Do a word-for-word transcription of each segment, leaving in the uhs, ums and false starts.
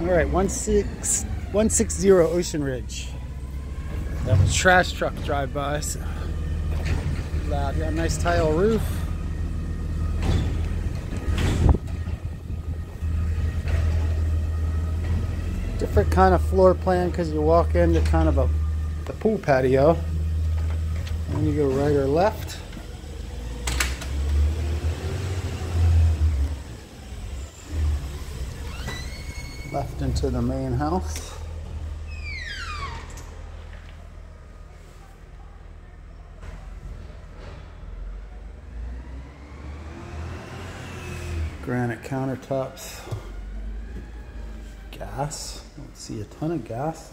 All right, one six one six zero Ocean Ridge. That was trash truck drive by. So loud. Got a nice tile roof. Different kind of floor plan because you walk into kind of a the pool patio, and you go right or left. Left into the main house. Granite countertops. Gas. Don't see a ton of gas.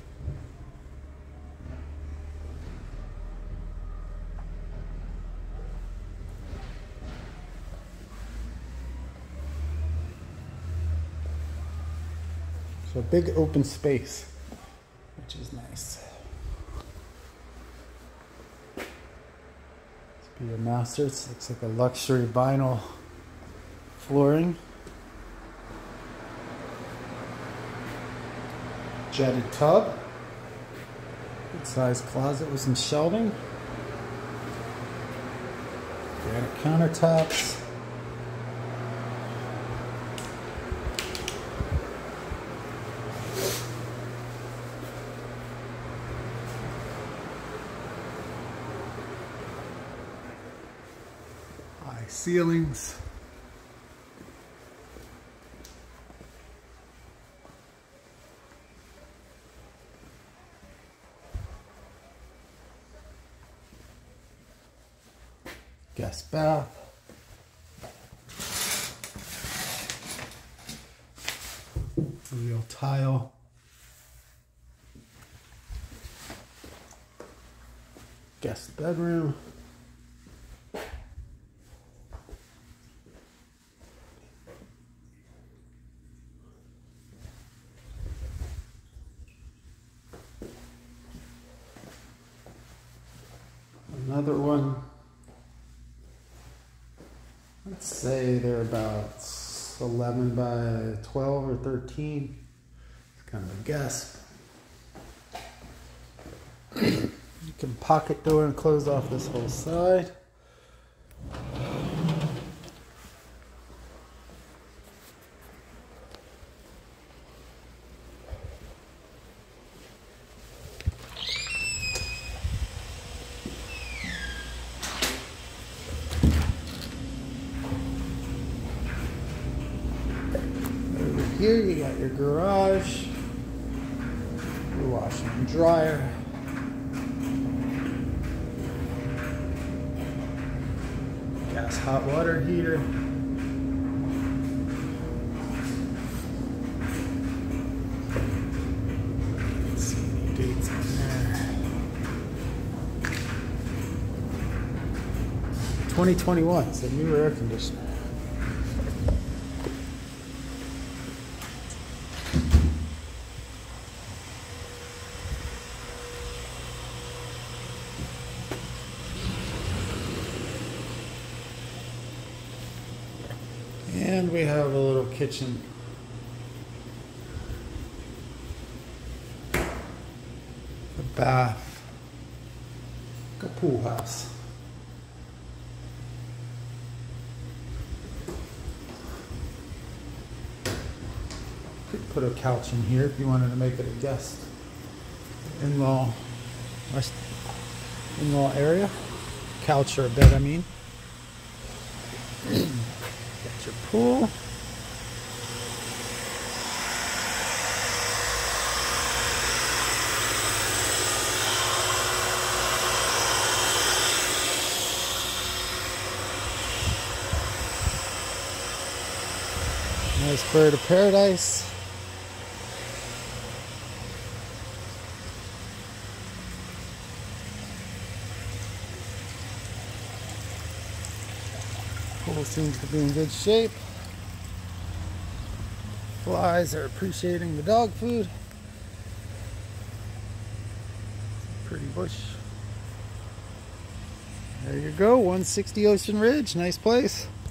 So a big open space, which is nice. This be your master. It looks like a luxury vinyl flooring. Jetted tub. Good sized closet with some shelving. Granite countertops. High ceilings. Guest bath. Real tile. Guest bedroom. Another one. Let's say they're about eleven by twelve or thirteen. It's kind of a guess. You can pocket door and close off this whole side. Here you got your garage, your washer and dryer, gas hot water heater, let's see any dates on there. twenty twenty-one, so new air conditioner. And we have a little kitchen. A bath. Like a pool house. Could put a couch in here if you wanted to make it a guest in-law in-law area. Couch or a bed, I mean. Got your pool. Nice bird of paradise. Pool seems to be in good shape. Flies are appreciating the dog food. Pretty bush. There you go, one sixty Ocean Ridge, nice place.